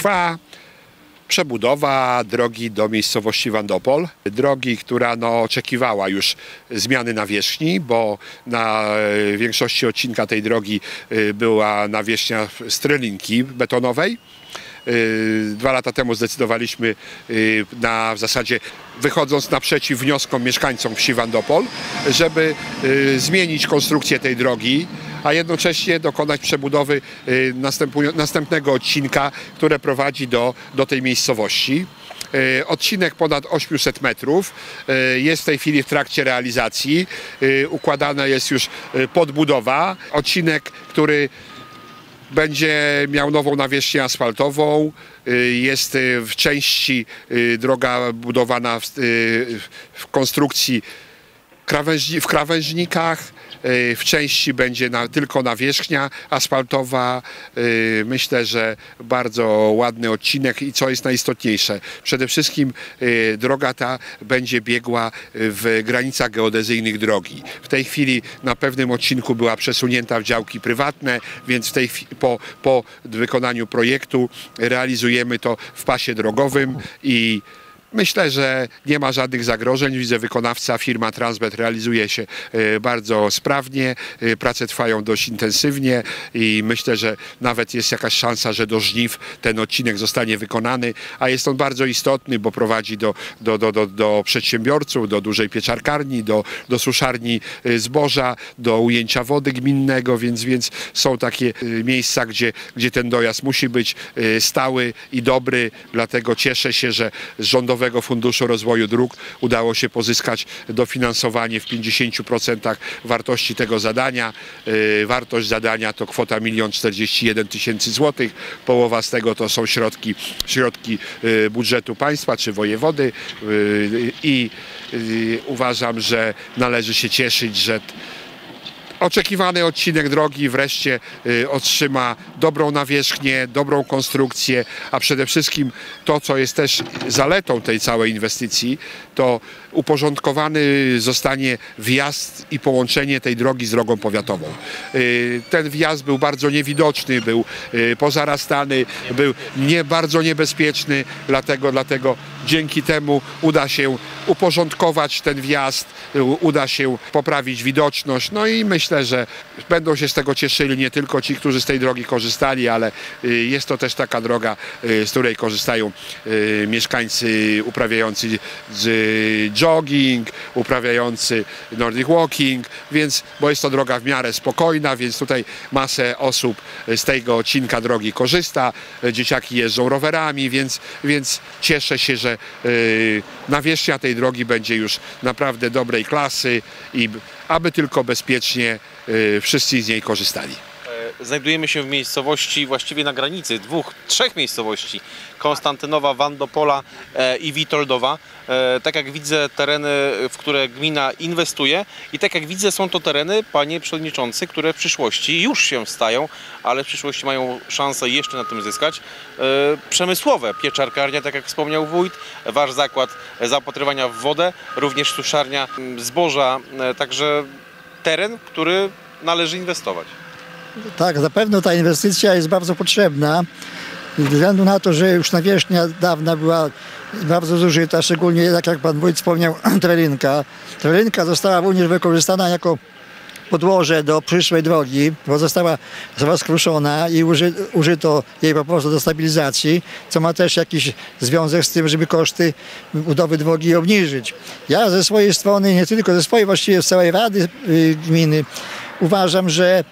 trwa przebudowa drogi do miejscowości Wandopol. Drogi, która oczekiwała już zmiany nawierzchni, bo na większości odcinka tej drogi była nawierzchnia strylinki betonowej. 2 lata temu zdecydowaliśmy w zasadzie wychodząc naprzeciw wnioskom mieszkańcom wsi Wandopol, żeby zmienić konstrukcję tej drogi, a jednocześnie dokonać przebudowy następnego odcinka, które prowadzi do tej miejscowości. Odcinek ponad 800 metrów jest w tej chwili w trakcie realizacji. Układana jest już podbudowa. Odcinek, który będzie miał nową nawierzchnię asfaltową. Jest w części droga budowana w konstrukcji w krawężnikach. W części będzie tylko nawierzchnia asfaltowa. Myślę, że bardzo ładny odcinek i co jest najistotniejsze, przede wszystkim droga ta będzie biegła w granicach geodezyjnych drogi. W tej chwili na pewnym odcinku była przesunięta w działki prywatne, więc po wykonaniu projektu realizujemy to w pasie drogowym i myślę, że nie ma żadnych zagrożeń. Widzę, wykonawca, firma Transbet realizuje się bardzo sprawnie. Prace trwają dość intensywnie i myślę, że nawet jest jakaś szansa, że do żniw ten odcinek zostanie wykonany, a jest on bardzo istotny, bo prowadzi do przedsiębiorców, do dużej pieczarkarni, do suszarni zboża, do ujęcia wody gminnego, więc są takie miejsca, gdzie ten dojazd musi być stały i dobry. Dlatego cieszę się, że z Rządowego Funduszu Rozwoju Dróg udało się pozyskać dofinansowanie w 50% wartości tego zadania. Wartość zadania to kwota 1 041 000 złotych. Połowa z tego to są środki budżetu państwa czy wojewody i uważam, że należy się cieszyć, że oczekiwany odcinek drogi wreszcie otrzyma dobrą nawierzchnię, dobrą konstrukcję, a przede wszystkim to, co jest też zaletą tej całej inwestycji, to uporządkowany zostanie wjazd i połączenie tej drogi z drogą powiatową. Ten wjazd był bardzo niewidoczny, był pozarastany, był bardzo niebezpieczny, dlatego dzięki temu uda się uporządkować ten wjazd, uda się poprawić widoczność, no i myślę, że będą się z tego cieszyli nie tylko ci, którzy z tej drogi korzystali, ale jest to też taka droga, z której korzystają mieszkańcy uprawiający jogging, uprawiający Nordic walking, bo jest to droga w miarę spokojna, więc tutaj masę osób z tego odcinka drogi korzysta, dzieciaki jeżdżą rowerami, więc cieszę się, że nawierzchnia tej drogi będzie już naprawdę dobrej klasy i aby tylko bezpiecznie wszyscy z niej korzystali. Znajdujemy się w miejscowości, właściwie na granicy 2-3 miejscowości: Konstantynowa, Wandopola i Witoldowa. Tak jak widzę, tereny, w które gmina inwestuje, i tak jak widzę, są to tereny, panie przewodniczący, które w przyszłości już się stają, ale w przyszłości mają szansę jeszcze na tym zyskać. Przemysłowe, pieczarkarnia, tak jak wspomniał wójt, wasz zakład zaopatrywania w wodę, również suszarnia zboża, także teren, w który należy inwestować. Tak, zapewne ta inwestycja jest bardzo potrzebna, ze względu na to, że już nawierzchnia dawna była bardzo zużyta, szczególnie, tak jak pan wójt wspomniał, trelinka. Trelinka została również wykorzystana jako podłoże do przyszłej drogi, bo została rozkruszona i użyto jej po prostu do stabilizacji, co ma też jakiś związek z tym, żeby koszty budowy drogi obniżyć. Ja ze swojej strony, nie tylko ze swojej, właściwie z całej Rady Gminy, uważam, że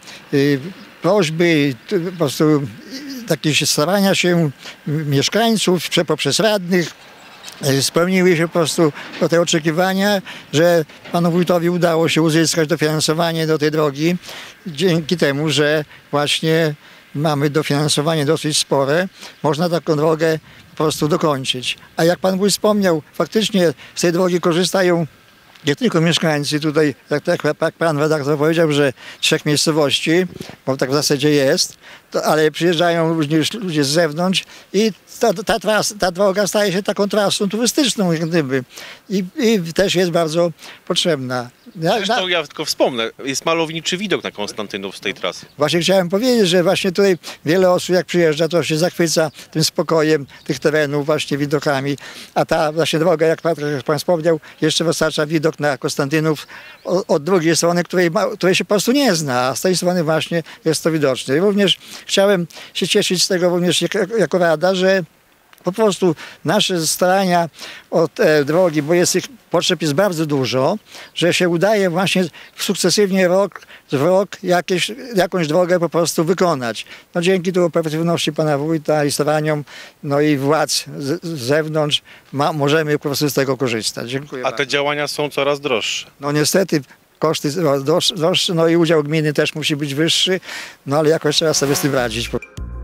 prośby, po prostu takie starania się mieszkańców poprzez radnych spełniły się po prostu te oczekiwania, że panu wójtowi udało się uzyskać dofinansowanie do tej drogi, dzięki temu, że właśnie mamy dofinansowanie dosyć spore, można taką drogę po prostu dokończyć. A jak pan wójt wspomniał, faktycznie z tej drogi korzystają nie tylko mieszkańcy tutaj, jak pan redaktor powiedział, że 3 miejscowości, bo tak w zasadzie jest, ale przyjeżdżają również ludzie z zewnątrz i ta droga staje się taką trasą turystyczną jak gdyby i też jest bardzo potrzebna. Zresztą ja tylko wspomnę, jest malowniczy widok na Konstantynów z tej trasy. Właśnie chciałem powiedzieć, że właśnie tutaj wiele osób jak przyjeżdża, to się zachwyca tym spokojem tych terenów, właśnie widokami, a ta właśnie droga, jak pan wspomniał, jeszcze wystarcza widok na Konstantynów od drugiej strony, której się po prostu nie zna, a z tej strony właśnie jest to widoczne. I również chciałem się cieszyć z tego również jako rada, że po prostu nasze starania o te drogi, bo tych potrzeb jest bardzo dużo, że się udaje właśnie sukcesywnie rok w rok jakąś drogę po prostu wykonać. No dzięki tu operatywności pana wójta i staraniom, no i władz z zewnątrz możemy po prostu z tego korzystać. Dziękuję A te działania są coraz droższe. No niestety koszty droższe, no i udział gminy też musi być wyższy, no ale jakoś trzeba sobie z tym radzić.